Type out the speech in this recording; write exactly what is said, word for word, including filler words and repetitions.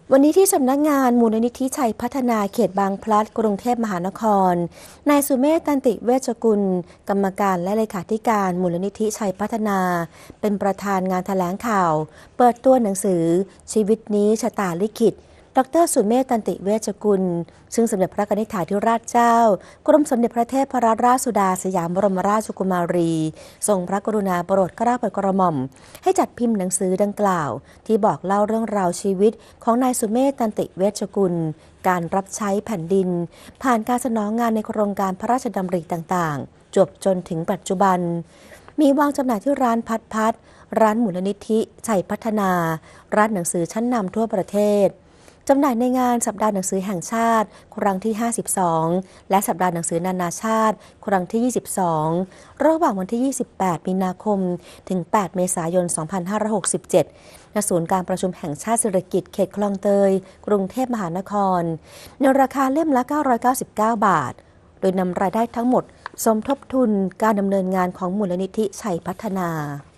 วันนี้ที่สำนักงานมูลนิธิชัยพัฒนาเขตบางพลัดกรุงเทพมหานครนายสุเมธ ตันติเวชกุลกรรมการและเลขาธิการมูลนิธิชัยพัฒนาเป็นประธานงานแถลงข่าวเปิดตัวหนังสือชีวิตนี้ชะตาลิขิตดรสุเมธ ตันติเวชกุลซึ่งสมเด็จพระนิธิถาธิราชเจ้ากรมสมเด็จพระเทพรัตนราชสุดาสยามบรมราชกุมารีทรงพระกรุณาโปรดเกล้าโปรดกระหม่อมให้จัดพิมพ์หนังสือดังกล่าวที่บอกเล่าเรื่องราวชีวิตของนายสุเมธ ตันติเวชกุลการรับใช้แผ่นดินผ่านการสนองงานในโครงการพระราชดำริต่างๆจบจนถึงปัจจุบันมีวางจำหน่ายที่ร้านพัดพัดร้านมูลนิธิชัยพัฒนาร้านหนังสือชั้นนำทั่วประเทศจำหน่ายในงานสัปดาห์หนังสือแห่งชาติครั้งที่ห้าสิบสองและสัปดาห์หนังสือนานาชาติครั้งที่ยี่สิบสองระหว่างวันที่ยี่สิบแปดมีนาคมถึงแปดเมษายนสองพันห้าร้อยหกสิบเจ็ดณศูนย์การประชุมแห่งชาติสิริกิติ์เขตคลองเตยกรุงเทพมหานครในราคาเล่มละเก้าร้อยเก้าสิบเก้าบาทโดยนำรายได้ทั้งหมดสมทบทุนการดำเนินงานของมูลนิธิชัยพัฒนา